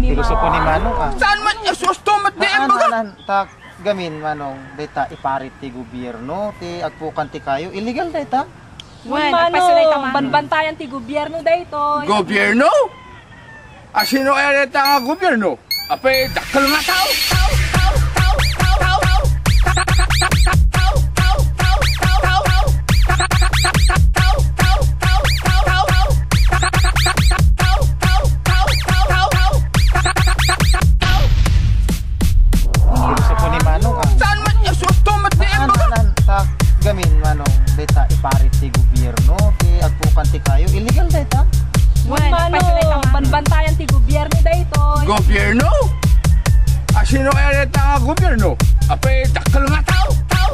Pilosopo ni Manong Saan man susto mati tak gamin Manong data iparit ti gobyerno ti agpukan ti kayo illegal data. Wen, Manong, banbantayan ti gobyerno dayto. Gobyerno? Sino ereta nga gobyerno? Apay dakkel nga tao. Pilosopo ni Manong Saan man susto mati tak gamin Manong data iparit ti gobyerno ti agpukan ti kayo illegal data. Wen, Manong, banbantayan ti gobyerno dayto. Gobyerno? Sino ereta nga gobyerno? Apay dakkel nga tao.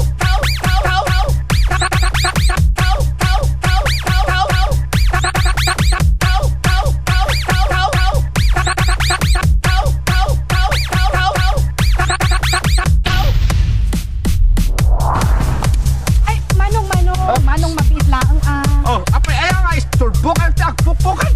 Ay, Manong mabit lang Oh, apay ayaw nga isturbukan ti agpupukan.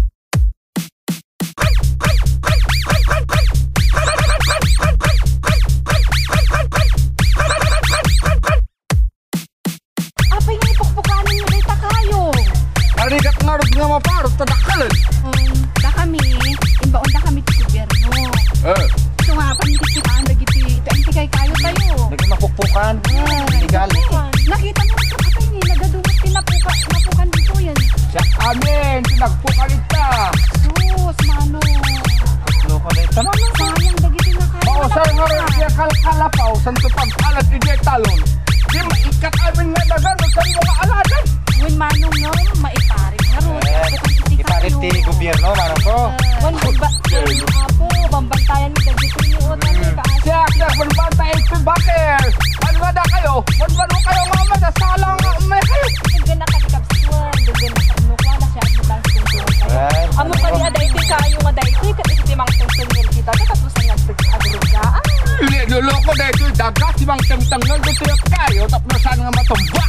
Apay nga ipukpukanan mo dayta kayo. Arigat nga rod nga maparot ta dakkelan. Da kami, inbaon da kami ti gobyerno. So nga panikitaan dagiti ito antigay kayo tayo. Naging mapukpukan illegal. Nakita mo ito apay ni nagadumot napukan dito yan. Siya amin, pinagpukalit ka. Sus, Manong. Loko data Manong. Sayang dagiti na kayo. Mausay nga rin siya kalkalapaw, santo pagkalat ije talon. Di maikat amin nga dagan, sa mga aladan. Wen Manong no, maiparit nga ron. Iparit ti gobyerno Manong ko. Wen apo, bambantayan ni dagiti ni utan ni kaas. Siya, banbanta ito bakir. Ano nga da kayo? Banbano kayo nga madasalang may kayo. Duggan na kadikabsuan, duggan na kadnukwa na siya butang tungtong. Amo ka di aday ti kayo nga dayto iti mang tungtong kita katapusan nga agruga. Luloko na ito, dagat, si mang tangtanggal dito yung kayo, tapos saan nga matumba.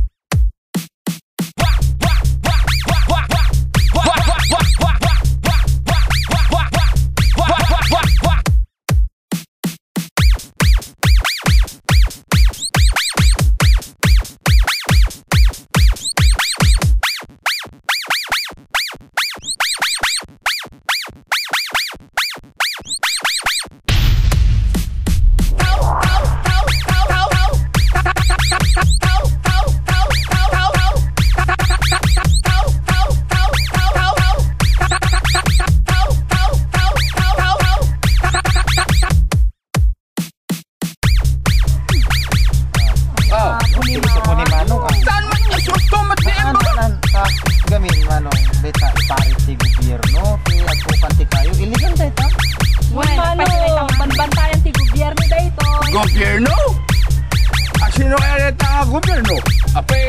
Pilosopo ni Manong Saan man susto mati tak gamin Manong data iparit ti gobyerno ti agpukan ti kayo illegal data. Wen, Manong, banbantayan ti gobyerno dayto. Gobyerno? Sino ereta nga gobyerno? Apay